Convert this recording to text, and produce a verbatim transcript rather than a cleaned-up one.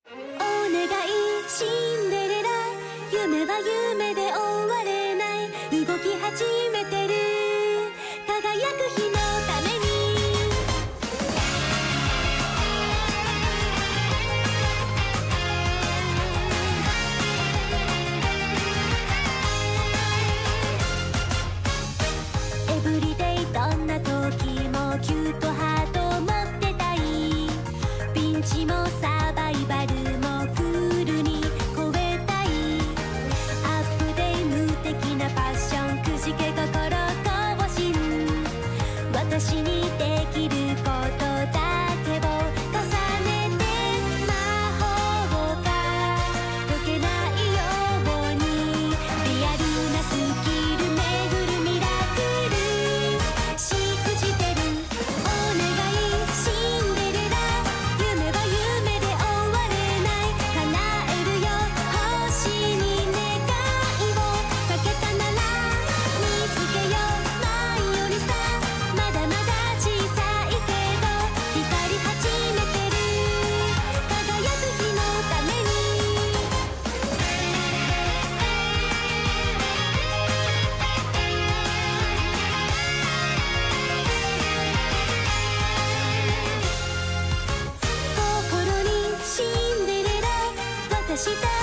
お願いシンデレラ、夢は夢で終われない、動き始めてる、輝く日のために。エブリデイどんな時もキュートハートを持ってたい、ピンチもサバイバルもクールに超えたい、アップデイ無敵なパッションくじけ心更新、私にできることだけを重ねて、魔法が解けないようにリアルなスキル巡るミラクル信じてる。お願いシンデレラ、夢は夢で終われない、叶えるよ星に願いをかけたなら、見つけよマイオニスター、まだまだ小さいけど光り始めてる、輝く日のために。心にシンデレラ、私だ